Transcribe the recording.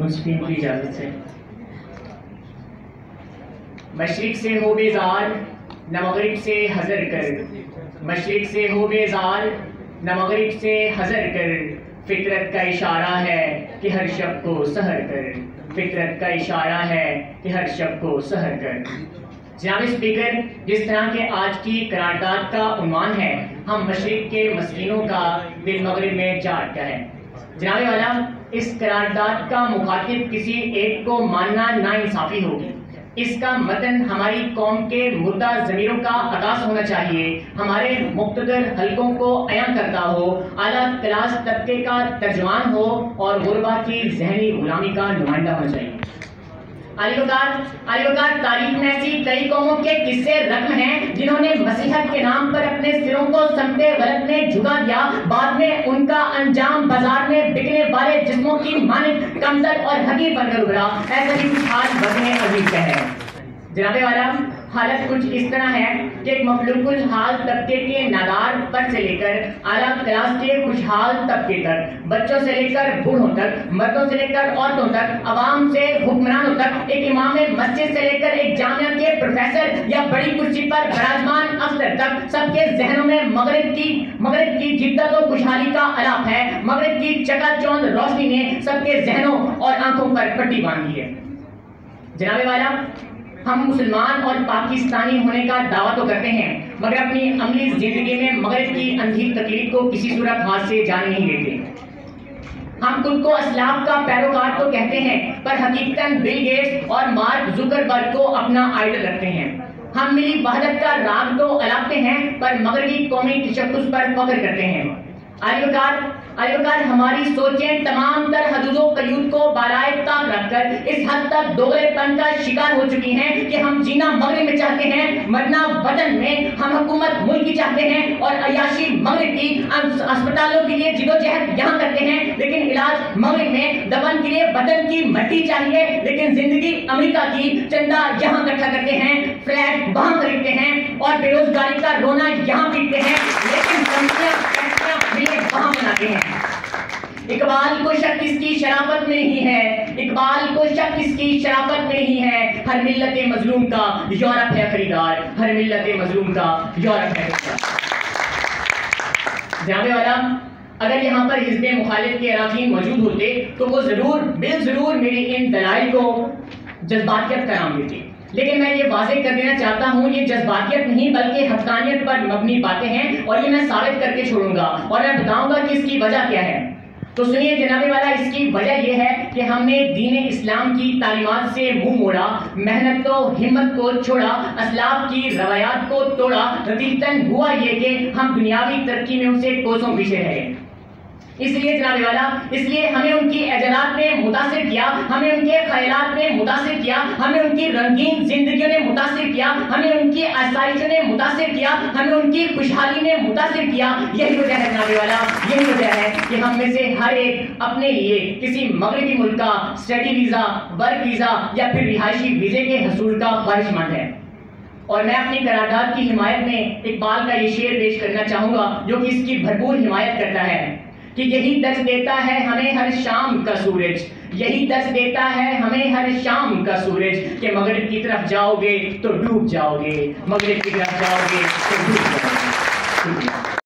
منصفین کی اجازت سے۔ مشرق سے ہو بیزار نہ مغرب سے حذر کر، مشرق سے ہو بیزار نہ مغرب سے حذر کر، فطرت کا اشارہ ہے کہ ہر شب کو سحر کر، فطرت کا اشارہ ہے کہ ہر شب کو سحر کر۔ جناب اسپیکر، جس طرح کے آج کی قرارداد کا عنوان ہے ہم مشرق کے مسکینوں کا دل مغرب میں جا اٹکا ہے، جناب والا اس قرارداد کا مخاطب کسی ایک کو ماننا ناانصافی ہوگی۔ اس کا متن ہماری قوم کے مردہ ضمیروں کا عکاس ہونا چاہیے، ہمارے مقتدر حلقوں کو عیاں کرتا ہو، اعلیٰ کلاس طبقے کا ترجمان ہو اور غربا کی ذہنی غلامی کا نمائندہ ہونا چاہیے۔ علی وقار تاریخ میں ایسی کئی قوموں کے قصے رقم ہیں جنہوں نے مسیحت کے نام پر اپنے سروں کو سمت غلط میں جھکا دیا، بعد میں ان کا انجام بازار میں بکنے والے جسموں کی مانند کمتر اور حقیر بن کر ابھرا۔ ایسا ہی کچھ حال وطن عزیز کا ہے۔ جناب والا، حالت کچھ اس طرح ہے کہ ایک مفلوق الحال طبقے کے نادار فرد سے لے کر اعلیٰ کلاس کے خوشحال طبقے تک، بچوں سے لے کر بوڑھوں تک، مردوں سے لے کر عورتوں تک، عوام سے حکمرانوں تک، ایک امام مسجد سے لے کر ایک جامعہ کے پروفیسر یا بڑی کرسی پر براجمان افسر تک، سب کے ذہنوں میں مغرب کی جدت و خوشحالی کا الاپ ہے۔ مغرب کی چکا چوند روشنی نے سب کے ذہنوں اور آنکھوں پر پٹی باندھی ہے۔ جناب والا، ہم مسلمان اور پاکستانی ہونے کا دعویٰ تو کرتے ہیں مگر اپنی عملی زندگی میں مغرب کی اندھی تقلید کو کسی صورت ہاتھ سے جانے نہیں دیتے۔ ہم خود کو اسلاف کا پیروکار تو کہتے ہیں پر حقیقتاً بل گیٹس اور مارک زکربرگ کو اپنا آئیڈل رکھتے ہیں۔ ہم ملی وحدت کا راگ تو الاپتے ہیں پر مغربی قومی تشخص پر فخر کرتے ہیں۔ علی وقار ہماری سوچیں تمام تر حدود و قیود کو بالائے طاق رکھ کر اس حد تک دوغلے پن کا شکار ہو چکی ہیں کہ ہم جینا مغرب میں چاہتے ہیں، مرنا وطن میں، ہم حکومت ملک کی چاہتے ہیں اور عیاشی مغرب کی، اسپتالوں کے لیے جدوجہد یہاں کرتے ہیں لیکن علاج مغرب میں، دفن کے لیے وطن کی مٹی چاہیے لیکن زندگی امریکہ کی، چندہ یہاں اکٹھا کرتے ہیں، فلیٹ وہاں خریدتے ہیں اور بے روزگاری کا رونا یہاں پیٹتے ہیں لیکن وہاں بناتے ہیں۔ اقبال کو شک اس کی شرافت میں نہیں ہے، اقبال کو شک اس کی شرافت میں نہیں ہے، ہر ملت مظلوم کا یورپ ہے خریدار، ہر ملت مظلوم کا یورپ ہے خریدار۔ جناب والا، اگر یہاں پر حزب مخالف کے اراکین موجود ہوتے تو وہ ضرور میری ان دلائل کو جذباتیت کا نام دیتے، لیکن میں یہ واضح کر دینا چاہتا ہوں یہ جذباتیت نہیں بلکہ حقانیت پر مبنی باتیں ہیں اور یہ میں ثابت کر کے چھوڑوں گا اور میں بتاؤں گا کہ اس کی وجہ کیا ہے۔ تو سنیے جناب والا، اس کی وجہ یہ ہے کہ ہم نے دین اسلام کی تعلیمات سے منہ موڑا، محنت و ہمت کو چھوڑا، اسلاف کی روایات کو توڑا، نتیجتاً ہوا یہ کہ ہم دنیاوی ترقی میں ان سے کوسوں پیچھے رہے۔ اس لیے جناب والا، اس لیے ہمیں ان کی عجلات نے متاثر کیا، ہمیں ان کے خیالات نے متاثر کیا، ہمیں ان کی رنگین زندگیوں نے متاثر کیا، ہمیں ان کی آسائشوں نے متاثر کیا، ہمیں ان کی خوشحالی نے متاثر کیا۔ یہی وجہ ہے جناب والا، یہی وجہ ہے کہ ہم میں سے ہر ایک اپنے لیے کسی مغربی ملک کا اسٹڈی ویزا، ورک ویزا یا پھر رہائشی ویزے کے حصول کا خواہش مند ہے۔ اور میں اپنی قرارداد کی حمایت میں اقبال کا یہ شعر پیش کرنا چاہوں گا جو کہ اس کی بھرپور حمایت کرتا ہے کہ یہی درس دیتا ہے ہمیں ہر شام کا سورج، یہی درس دیتا ہے ہمیں ہر شام کا سورج کہ مغرب کی طرف جاؤ گے تو ڈوب جاؤ گے، مغرب کی طرف جاؤ گے تو ڈوب جاؤ گے۔